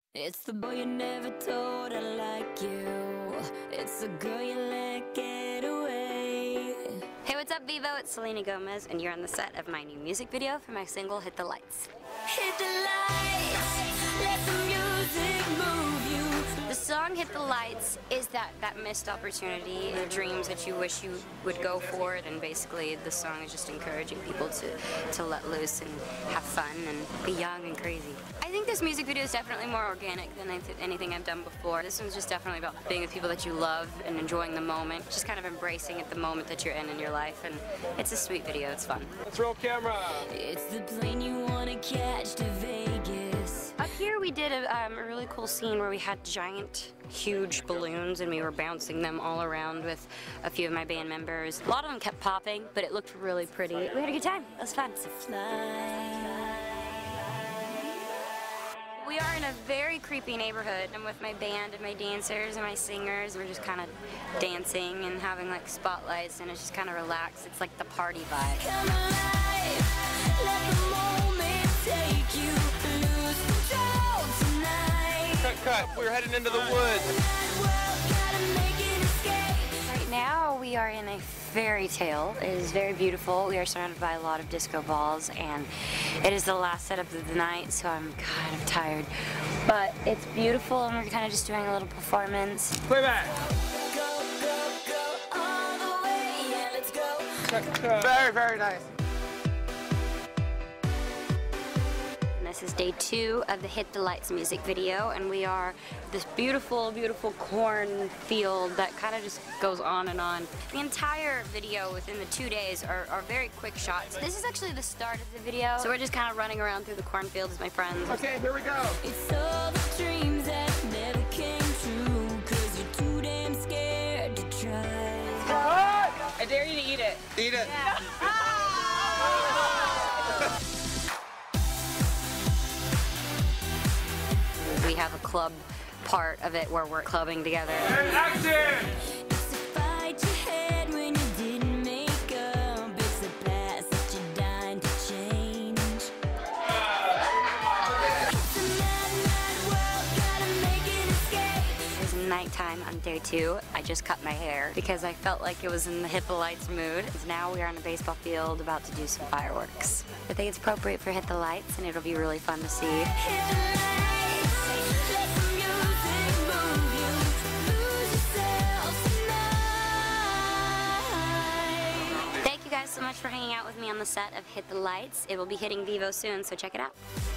It's the boy you never told I like you. It's the girl you let get away. Hey, what's up, Vivo? It's Selena Gomez, and you're on the set of my new music video for my single, Hit the Lights. Hit the lights, let the music move you. The song Hit the Lights is that missed opportunity, the dreams that you wish you would go for it, and basically the song is just encouraging people to let loose and have fun and be young and crazy. I think this music video is definitely more organic than anything I've done before. This one's just definitely about being with people that you love and enjoying the moment, just kind of embracing it, the moment that you're in your life, and it's a sweet video, it's fun. Let's roll camera. It's the plane you wanna catch to Vegas. Up here we did a really cool scene where we had giant, huge balloons and we were bouncing them all around with a few of my band members. A lot of them kept popping, but it looked really pretty. We had a good time. It was fun. We are in a very creepy neighborhood. I'm with my band and my dancers and my singers. We're just kind of dancing and having like spotlights, and it's just kind of relaxed. It's like the party vibe. Come alive, let the moment take you, lose control tonight. Cut. We're heading into the woods. Right now we are in a fairy tale. It is very beautiful. We are surrounded by a lot of disco balls, and it is the last setup of the night, so I'm kind of tired. But it's beautiful, and we're kind of just doing a little performance. Playback. Go, go, go all the way, yeah, let's go. Cut. Very, very nice. This is day 2 of the Hit the Lights music video, and we are this beautiful, beautiful cornfield that kind of just goes on and on. The entire video within the 2 days are very quick shots. This is actually the start of the video, so we're just kind of running around through the cornfield with my friends. Okay, here we go. It's all the dreams that never came true, 'cause you're too damn scared to try. I dare you to eat it. Eat it. Yeah. We have a club part of it where we're clubbing together. And action! It's the fight you had when you didn't make up. It's the past that you're dying to change. It's a mad, mad world, gotta make an escape. It was nighttime on day 2. I just cut my hair because I felt like it was in the Hit the Lights mood. Now we are on a baseball field about to do some fireworks. I think it's appropriate for Hit the Lights, and it'll be really fun to see. Hit the lights, let the music move you, lose yourself tonight. Thank you guys so much for hanging out with me on the set of Hit the Lights. It will be hitting Vivo soon, so check it out.